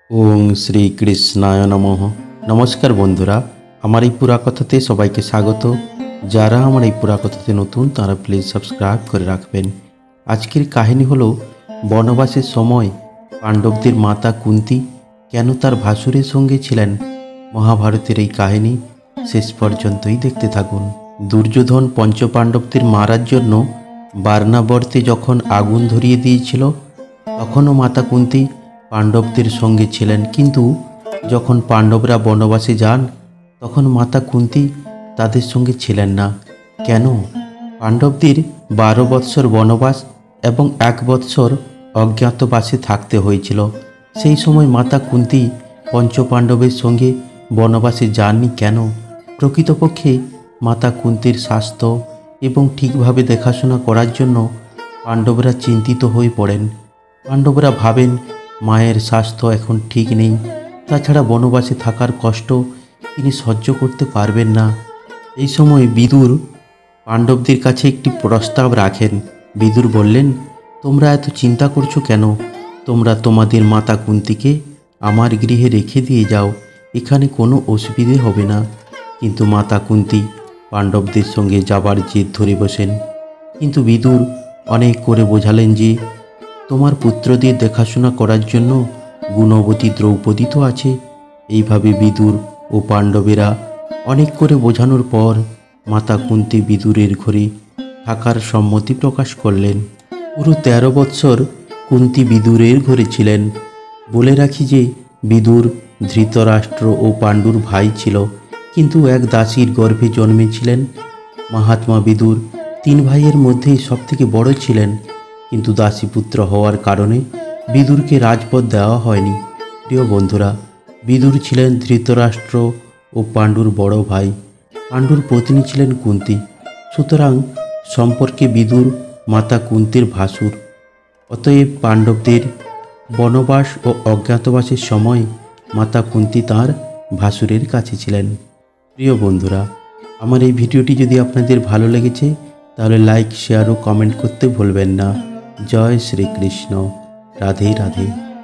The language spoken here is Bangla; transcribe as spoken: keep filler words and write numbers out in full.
ওং শ্রী কৃষ্ণায় নমঃ। নমস্কার বন্ধুরা, আমার এই পুরা কথাতে সবাইকে স্বাগত। যারা আমার এই পুরা কথাতে নতুন তারা প্লিজ সাবস্ক্রাইব করে রাখবেন। আজকের কাহিনী হলো বনবাসের সময় পাণ্ডবদের মাতা কুন্তী কেন তার ভাসুরের সঙ্গে ছিলেন। মহাভারতের এই কাহিনী শেষ পর্যন্তই দেখতে থাকুন। দুর্যোধন পঞ্চপাণ্ডবদের মারার জন্য বারণাবর্তে যখন আগুন ধরিয়ে দিয়েছিল, তখনও মাতা কুন্তী পাণ্ডবদের সঙ্গে ছিলেন, কিন্তু যখন পাণ্ডবরা বনবাসে যান তখন মাতা কুন্তী তাদের সঙ্গে ছিলেন না। কেন? পাণ্ডবদের বারো বৎসর বনবাস এবং এক বৎসর অজ্ঞাতবাসে থাকতে হয়েছিল। সেই সময় মাতা কুন্তী পঞ্চপাণ্ডবের সঙ্গে বনবাসে যাননি কেন? প্রকৃতপক্ষে মাতা কুন্তীর স্বাস্থ্য এবং ঠিকভাবে দেখাশোনা করার জন্য পাণ্ডবরা চিন্তিত হয়ে পড়েন। পাণ্ডবরা ভাবেন মায়ের স্বাস্থ্য এখন ঠিক নেই, তাছাড়া বনবাসে থাকার কষ্ট তিনি সহ্য করতে পারবেন না। এই সময় বিদুর পাণ্ডবদের কাছে একটি প্রস্তাব রাখেন। বিদুর বললেন, তোমরা এত চিন্তা করছো কেন? তোমরা তোমাদের মাতা কুন্তীকে আমার গৃহে রেখে দিয়ে যাও, এখানে কোনো অসুবিধে হবে না। কিন্তু মাতা কুন্তী পাণ্ডবদের সঙ্গে যাবার জেদ ধরে বসেন। কিন্তু বিদুর অনেক করে বোঝালেন যে তোমার পুত্রদের দেখাশোনা করার জন্য গুণবতী দ্রৌপদী তো আছে। এইভাবে বিদুর ও পাণ্ডবেরা অনেক করে বোঝানোর পর মাতা কুন্তী বিদুরের ঘরে থাকার সম্মতি প্রকাশ করলেন। পুরো তেরো বৎসর কুন্তী বিদুরের ঘরে ছিলেন। বলে রাখি যে বিদুর ধৃতরাষ্ট্র ও পাণ্ডুর ভাই ছিল, কিন্তু এক দাসীর গর্ভে জন্মেছিলেন। মহাত্মা বিদুর তিন ভাইয়ের মধ্যেই সবথেকে বড় ছিলেন, কিন্তু দাসীপুত্র হওয়ার কারণে বিদুরকে রাজপদ দেওয়া হয়নি। প্রিয় বন্ধুরা, বিদুর ছিলেন ধৃতরাষ্ট্র ও পাণ্ডুর বড় ভাই। পাণ্ডুর পত্নী ছিলেন কুন্তী, সুতরাং সম্পর্কে বিদুর মাতা কুন্তীর ভাসুর। অতএব পাণ্ডবদের বনবাস ও অজ্ঞাতবাসের সময় মাতা কুন্তী তাঁর ভাসুরের কাছে ছিলেন। প্রিয় বন্ধুরা, আমার এই ভিডিওটি যদি আপনাদের ভালো লেগেছে তাহলে লাইক, শেয়ার ও কমেন্ট করতে ভুলবেন না। জয় শ্রীকৃষ্ণ। রাধে রাধে।